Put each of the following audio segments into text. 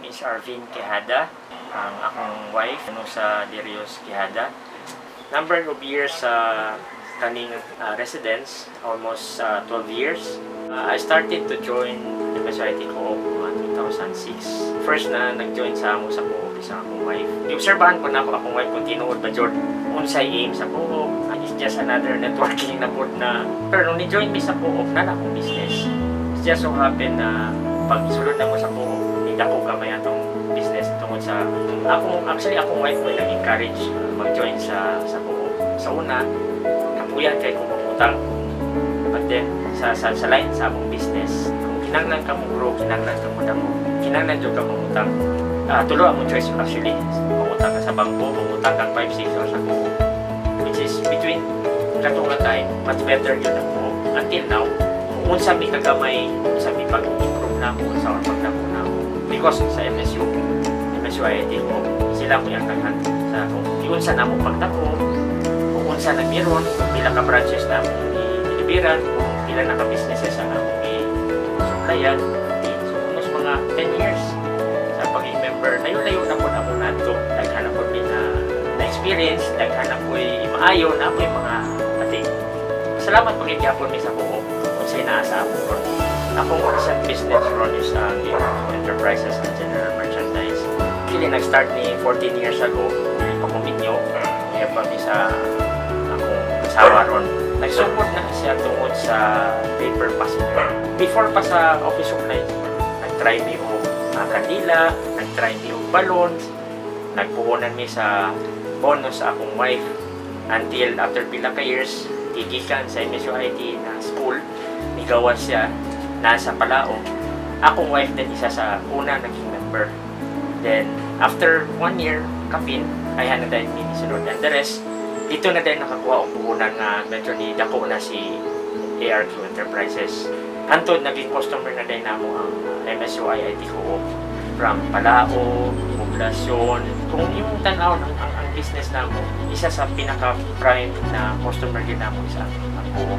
is Arvin Quejada. Ang akong wife sa Darius Quejada. Number of years sa kaning residence, almost 12 years. I started to join IIT COOP 2006. First na nag-join sa amo sa COOP is akong wife. Iobserbahan ko na ako akong wife kung tinuod ba Jord unsay aim sa COOP. It's just another networking na po na. Pero nung ni-join me sa COOP na akong business. It's just so happen na pag isulod na mo sa COOP, hindi ako kamay atong business tungkol sa akong wife ko nag-encourage mag-join sa COOP. Sa una, kapuyan kay kung mamutang. But then, sa line sa among business, kung kinanglan ka mo grow, kinanglan ka mo damo, kinanglan dyan ka mamutang. Tulo among choice actually. Mamutang ka sa bangko, mamutang kang 5-6 or sa COOP. Which is between katunga time, much better yun ang COOP. Until now, kung sa may kagamay, kung sa may pag-improve na mo, sa pag-napo na mo. Because sa MSU IIT COOP, sila mo yung taghan sa kung iunsa na mo pagtapo, kung unsa na meron, kung pila ka branches na mo i-deliveran, kung pila na ka-businesses na mo i-supplyan. So, almost mga 10 years sa pagiging member, layo-layo na po na mo na ito. Naghanap po din na-experience, naghanap po yung maayo na po yung mga ating. Salamat pag-igyapon mi sa COOP kung sa'yo naasa ako ron. Akong recent business ron is enterprises and general merchandise. Actually, nag-start ni 14 years ago, pagkuminyo, kaya pa mi sa akong asawa ron. Nag-support na siya tungkol sa paper passenger. Before pa sa office supplies, nag-try mi o kandila, nag-try mi o balloons, nagpuhunan mi sa bonus sa akong wife. Until after pila ka years, tigikan sa MSUIT na school, igawas siya, nasa Palao. Akong wife din isa sa una naging member. Then, after 1 year, kapin, ay na dahil minisunod. And the rest, dito na dahil nakakuha o puhunan nga medyo ni dako na si ARQ Enterprises. Antod, naging customer na dahil namo ang MSUIT COOP from Palao, Poblasyon. Kung yung tanaw ang business namo, isa sa pinaka-prime na customer din namo sa COOP.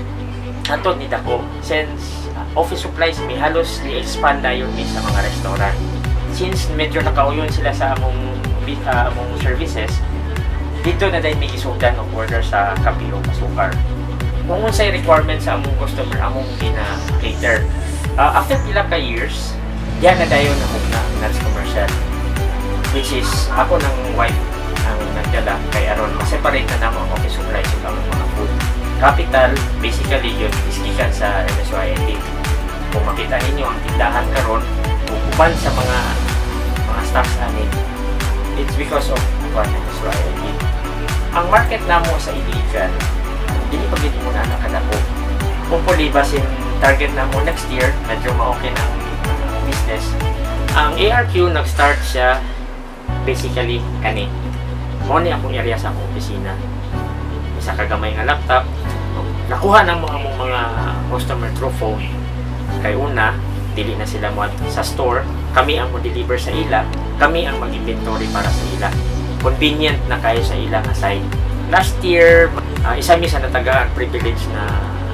Antod ni dako, since office supplies, may halos i-expand na yun sa mga restaurant. Since medyo nakauyon sila sa among services, dito na dahil may isudan o order sa kape o sukar. Kung unsay requirement sa among customer, among gina-cater. After pila ka years, yan na dahil na commercial. Which is, ako ng wife ang nagdala kay Aron. Separate na naman ang office supplies o ang mga food. Capital, basically yun, iskikan sa MSUIT. Kung makita ninyo ang tindahan karon, uban sa mga stocks amin, it's because of MSUIT. Ang market namo sa iligan, hindi pa gini mo na nakalako. Hopefully, basin target namo next year, medyo ma-okay ng business. Ang ARQ, nag-start siya basically kani. Muna akong area sa akong opisina. Isa kagamay nga laptop. Nakuha na mo ang mga customer through phone. Kay una, dili na sila mo sa store. Kami ang mo-deliver sa ila. Kami ang mag-inventory para sa ila. Convenient na kayo sa ila nga side. Last year, isa mi sa natagaan privilege na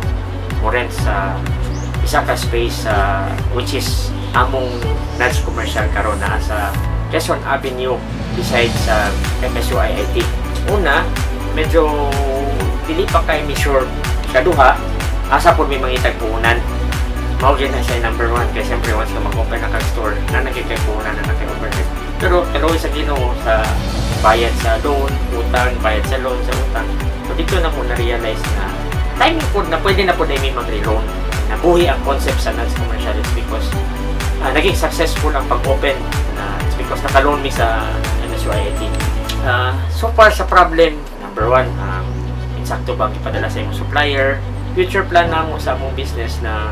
mo rent sa isa ka space which is among non-commercial karon na sa Quezon Avenue beside sa MSUIT. Una, medyo dili pa kay mi sure. Kaduha, asa po may mangitag puhunan. Mawagyan na siya number 1 kaya siyempre once ka mag-open na kag-store na nagkikay puhunan na nagkikay-overhead. Pero sa Ginoo, sa bayad sa loan, utang, bayad sa loan, sa utang. So dito na po na-realize na timing po na pwede na po na may mag-reloan. Nabuhi ang concept sa non-commercial is because naging successful ang pag-open na it's because naka-loan mi sa MSUIT. So far sa problem, number 1, insakto bang ipadala sa imong supplier. Future plan na mo sa among business na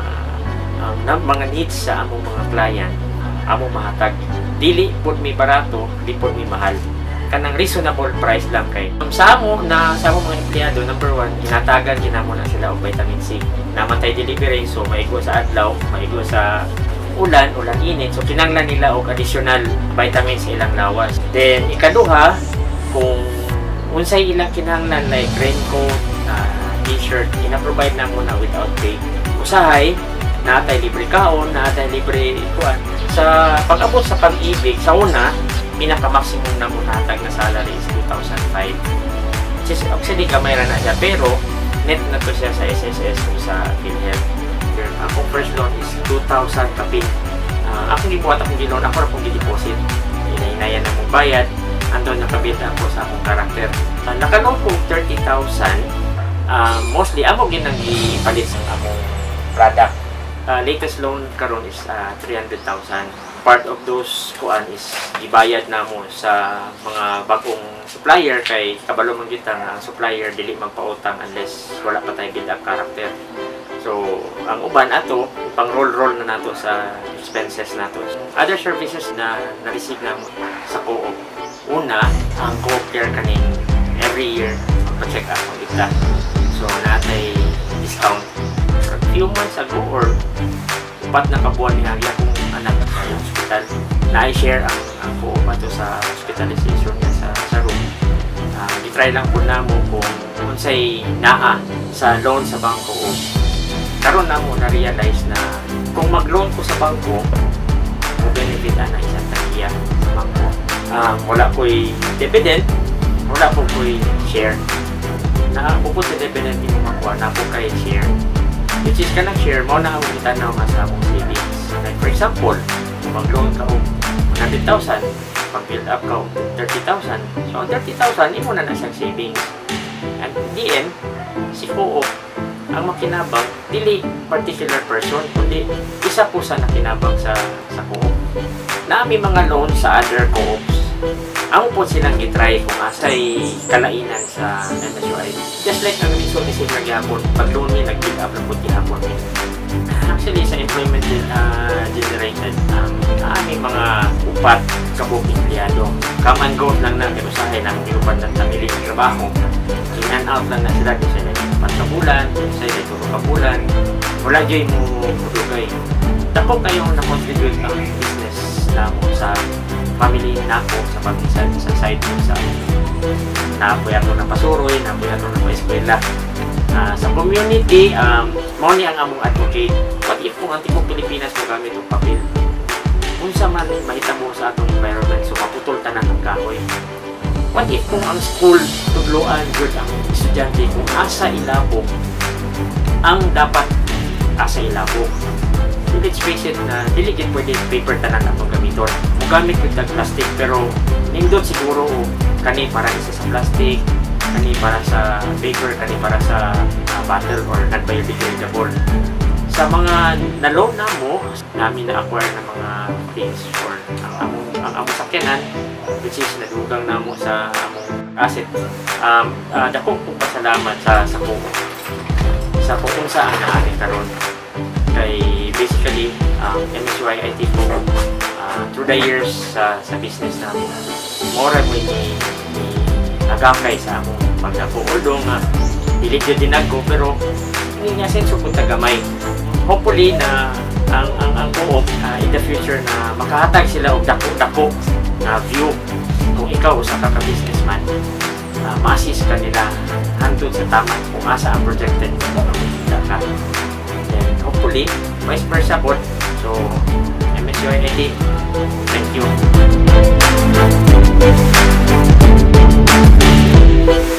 mga needs sa among mga client, among mahatag. Dili po mi barato, di po mi mahal. Kanang reasonable price lang kay. Sa among mga empleyado, number 1, ginatagan ginamo na sila og vitamin C. Namatay delivery, so maigo sa adlaw, maigo sa ulan init. So kinanglan nila og additional vitamins sa ilang lawas. Then ikaduha, kung unsay ilang kinahanglan like raincoat, t-shirt, ina-provide na muna without pay. Usahay, naatay libre kaon, naatay libre kuan. Sa pag-abot sa pag-ibig, sa una, pinaka-maximum na mo natag na salary is 2,005. Actually, gamay ra na siya, pero net na to siya sa SSS o sa PhilHealth. Akong first loan is 2,000 kapin. Akong gibuhat akong giloan, ako na pong gideposit. Inayan na mong bayad, andun nakabit ako sa akong karakter. Nakaloan ko 30,000, mostly amo ginang ipalit sa akong product. Latest loan karon is 300,000. Part of those kuan is ibayad na mo sa mga bagong supplier kay kabalo man kita nga ang supplier dili magpautang unless wala pa tay build up character. So ang uban ato pang roll na nato sa expenses nato. Other services na na-receive na sa co-op. Una, ang co-op care kaning every year pa-check up ang ita. So natay discount for a few months ago or upat na kabuan ni Ari akong anak sa hospital. Na-share ang co-op ato sa hospitalization niya sa room. Gitry lang po na mo kung unsay naa sa loan sa bangko. Karon na mo na-realize na kung mag-loan ko sa bangko, mo benefit na isang tagiya sa bangko. Wala ko'y dividend, wala po ko'y share. Bukod sa dividend, hindi mo makuha na po kayo share. Which is ka ng share, mo na ang itanaw nga sa mong savings. Like for example, kung mag-loan ka o 100,000, pag-build up ka o 30,000. So, ang 30,000, imo na siyang savings. And in the end, si co-op, ang makinabang, dili particular person, kundi isa po sa nakinabang sa co-op. Naami mga loan sa other co-ops. Ang po silang gitry kung asay kalainan sa MSUI. Just like ang reason ni sila gyapon, pag-loan mi nag-build up na po gyapon. Actually, sa employment generated, aming mga upat kabuk empleyado. Come and go lang na, pero sa akin, ang pinupan ng tamiling trabaho. In and out lang na sila, kasi nag-ipan sa bulan, sa nag-turo ka bulan. Wala dyan mo kudugay. Dako kayong na-contribute ang business na mo sa family na ako, sa pag-isad, sa side mo, sa naapoy ako na pasuroy, naapoy ako na pa-eskwela. Sa community, mo ni ang among advocate. What if kung antikong Pilipinas mo gamit ang papel? Kung sa man mahitabo sa atong environment, so maputol tanan ng kahoy. What if kung ang school, tudloan, good ang estudyante, kung asa ilabog, ang dapat asa ilabog. So let's face it na diligid pwede paper tanan atong gamiton. Mugamit with plastic, pero nindot siguro kani para isa sa plastic, kani para sa paper, kani para sa bottle or non-biodegradable. Sa mga na-loan na mo, namin na-acquire ng mga things or ang among sakyanan, which is nadugang na mo sa among asset. Dakong kong pasalamat sa kung saan na ating karon. Kay basically, MSUI IIT COOP, through the years sa business namin, more mo nagakay sa among pagdako. Although nga, hilig yun din ako, pero hindi niya senso kung tagamay. Hopefully na ang co-op in the future na makahatag sila og dako-dako na view kung ikaw usa ka businessman, ma-assist ka nila hantod sa tama kung asa ang projected mo ka. And hopefully, vice versa po. So, MSUI ID, thank you.